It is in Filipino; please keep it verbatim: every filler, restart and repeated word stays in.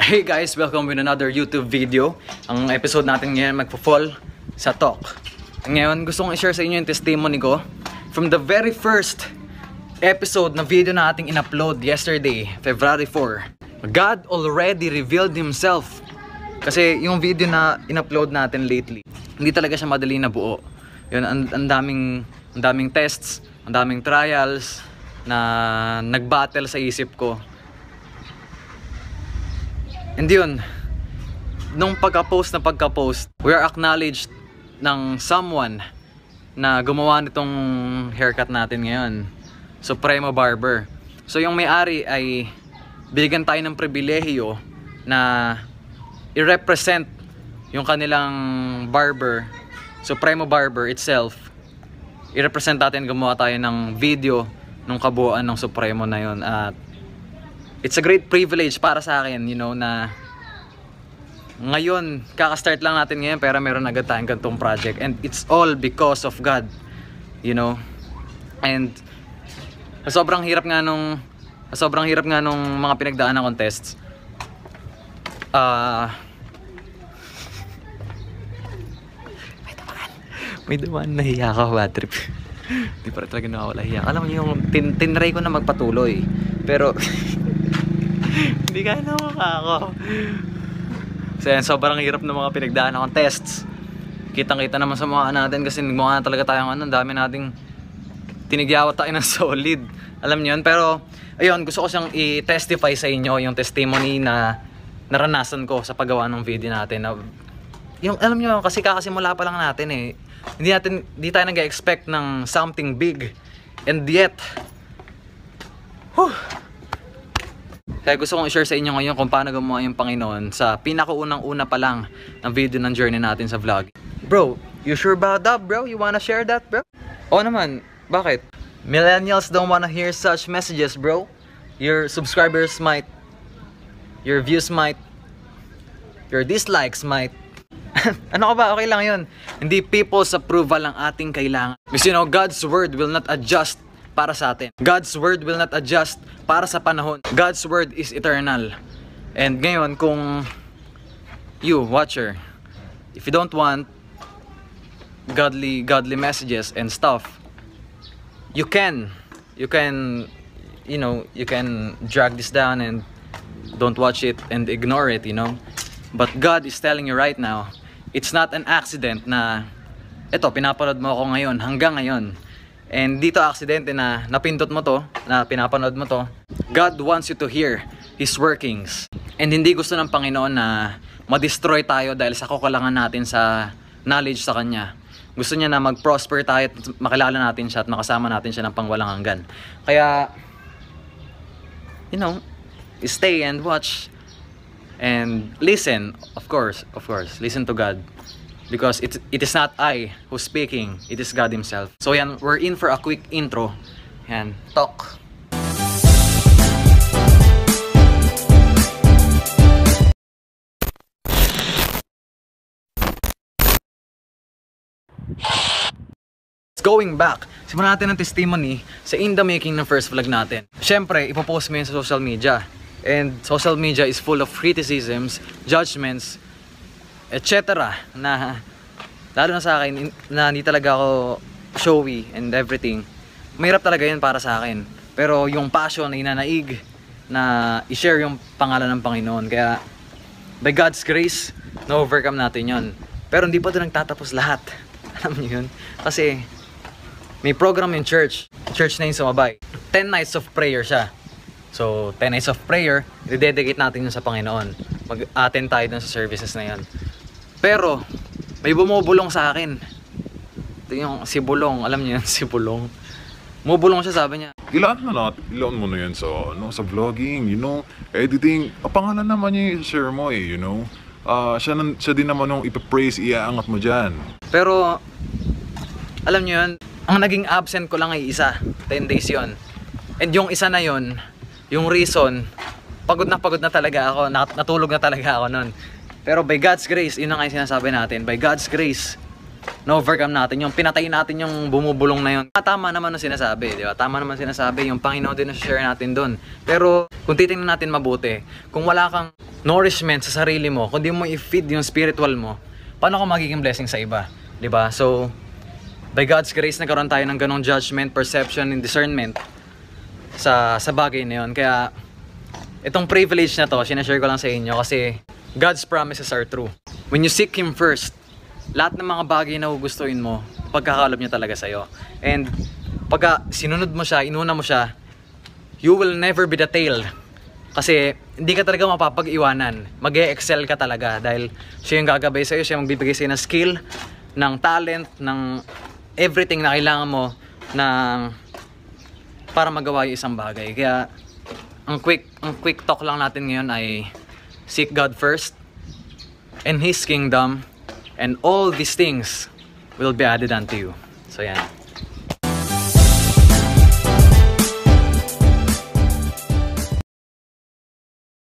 Hey guys, welcome with another YouTube video. Ang episode natin ngayon magpo-fall sa talk. Ngayon, gusto kong i-share sa inyo yung testimony ko from the very first episode na video na ating in-upload yesterday, February fourth. God already revealed Himself. Kasi yung video na in-upload natin lately, hindi talaga siya madali na buo. Yun, ang, ang daming, ang daming tests, ang daming trials na nag-battle sa isip ko. And yun, nung pagka-post na pagka-post, we are acknowledged ng someone na gumawa nitong haircut natin ngayon, Supremo Barber. So yung may-ari ay bigyan tayo ng pribilehiyo na i-represent yung kanilang barber, Supremo Barber itself. I-represent natin, gumawa tayo ng video nung kabuuan ng Supremo na yun. At it's a great privilege para sa akin, you know, na ngayon, kaka-start lang natin ngayon pero meron agad tayong ganitong project. And it's all because of God, you know. And sobrang hirap nga nung sobrang hirap nga nung mga pinagdaan ng contests. Ah, uh, may dumaan. May dumaan, nahiya ka, bad trip. Hindi pa rin talaga nakawala hiya. Alam mo yung tin tinry ko na magpatuloy. Pero hindi ka na makako. So yan, sobrang hirap ng mga pinagdaan ng tests. Kitang-kita naman sa mukha natin kasi mukha na talaga tayong ano, dami nating tinigyawat tayo ng solid. Alam niyo yun? Pero ayun, gusto ko siyang i-testify sa inyo yung testimony na naranasan ko sa paggawa ng video natin. Na, yung, alam niyo, kasi kakasimula pa lang natin eh. Hindi natin, hindi tayo nag-expect ng something big. And yet, whew, kaya gusto kong i-share sa inyo ngayon kung paano gumawa yung Panginoon sa pinakaunang-una pa lang ng video ng journey natin sa vlog. Bro, you sure about that, bro? You wanna share that, bro? Oo naman, bakit? Millennials don't wanna hear such messages, bro. Your subscribers might, your views might, your dislikes might. Ano ka ba? Okay lang yun. Hindi people's approval ang ating kailangan. Because you know, God's word will not adjust para sa atin. God's word will not adjust para sa panahon. God's word is eternal. And ngayon, kung you, watcher, if you don't want godly godly messages and stuff, you can you can you know, you can drag this down and don't watch it and ignore it, you know. But God is telling you right now, it's not an accident na eto, pinapanood mo ako ngayon hanggang ngayon. And dito aksidente na napindot mo to, na pinapanood mo to. God wants you to hear His workings. And hindi gusto ng Panginoon na ma-destroy tayo dahil sa kukulangan natin sa knowledge sa Kanya. Gusto niya na mag-prosper tayo at makilala natin siya at makasama natin siya ng pangwalang hanggan. Kaya, you know, stay and watch and listen, of course, of course, listen to God. Because it, it is not I who's speaking, it is God Himself. So yan, we're in for a quick intro. Yan, talk. Going back, simulan natin ng testimony sa in the making ng first vlog natin. Siyempre, ipopost mo yun sa social media. And social media is full of criticisms, judgments, et cetera. Na lalo na sa akin na hindi talaga ako showy and everything. Mahirap talaga 'yan para sa akin. Pero yung passion na inanaig na i-share yung pangalan ng Panginoon. Kaya by God's grace, na-overcome natin 'yon. Pero hindi pa doon nagtatapos lahat. Alam niyo 'yun? Kasi may program in church. Church na yun sa Mabay. ten nights of prayer siya. So, ten nights of prayer, i-dedicate natin yun sa Panginoon. Mag-attend tayo dun sa services na yun. Pero, may bumubulong sa akin. Ito yung si Bulong. Alam niyo yun, si Bulong. Bumubulong siya, sabi niya. Ilaan na natin. Ilaan mo na yan sa, ano, sa vlogging, you know. Editing. Ang pangalan naman niya yung share mo eh, you know. Uh, siya, siya din naman yung ipapraise, iaangat mo dyan. Pero, alam niyo yun, ang naging absent ko lang ay isa. ten days yon. And yung isa na yon, yung reason, pagod na pagod na talaga ako, natulog na talaga ako nun. Pero by God's grace, yun ang yung sinasabi natin, by God's grace, na-overcome natin, yung pinatay natin yung bumubulong na yun. Tama naman ang sinasabi, di ba? Tama naman sinasabi, yung Panginoon din na share natin doon. Pero kung titingnan natin mabuti, kung wala kang nourishment sa sarili mo, kung di mo i-feed yung spiritual mo, paano ka magiging blessing sa iba? Diba? So, by God's grace, nagkaroon tayo ng ganong judgment, perception, and discernment sa, sa bagay na yun. Kaya, itong privilege na to, sinashare ko lang sa inyo kasi God's promises are true. When you seek Him first, lahat ng mga bagay na gugustuhin mo, pagkakalob niya talaga sa'yo. And pagka sinunod mo siya, inuna mo siya, you will never be the tail. Kasi hindi ka talaga mapapag-iwanan. Mag-e-excel ka talaga dahil siya yung gagabay sa'yo, siya yung magbibigay sa'yo ng skill, ng talent, ng everything na kailangan mo ng para magawa yung isang bagay. Kaya ang quick, ang quick talk lang natin ngayon ay seek God first and His kingdom, and all these things will be added unto you. So yan.